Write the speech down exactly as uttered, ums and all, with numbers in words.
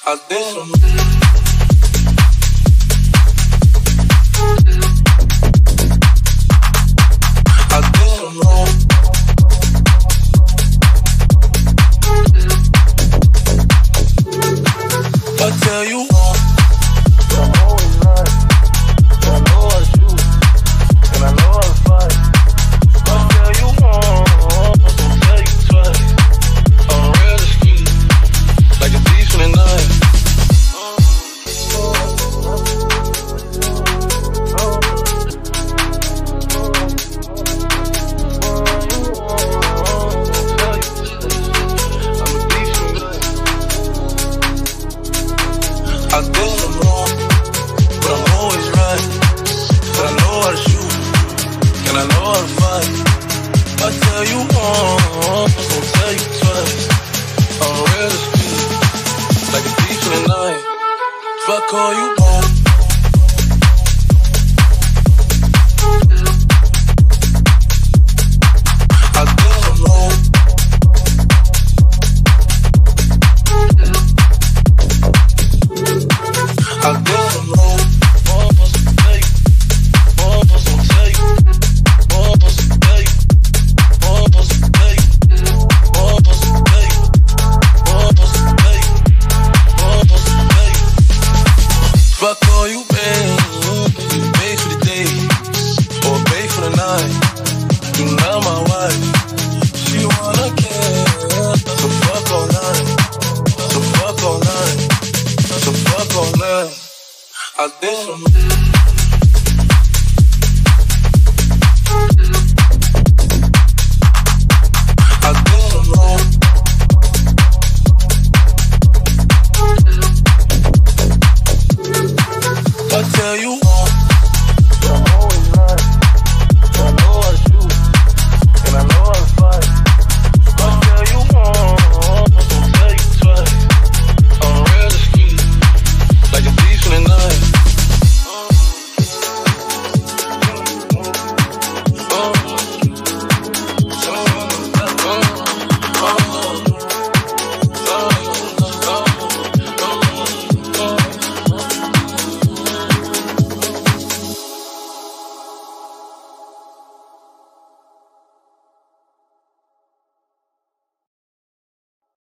I did some. I did some wrong. I tell you wrong, but I'm always right. And I know how to shoot, and I know how to fight. I tell you wrong, don't tell you twice. I'm real as street, like a thief in the night. I did some wrong, but I'm always right. But I know how to shoot, and I know how to fight. I tell you once, don't tell you twice. I'm real as street, like a thief in the night. If I call you home, I did some wrong. I did some wrong. Mom must tell you. Mom must tell you. Mom must tell you. Mom must tell you. Mom must tell you. Mom must tell you. Mom must tell you. If I call you babe, you pay for the day or pay for the night. You not my wife. She wanna care, so fuck all night. So fuck all night. So fuck all night. I did some.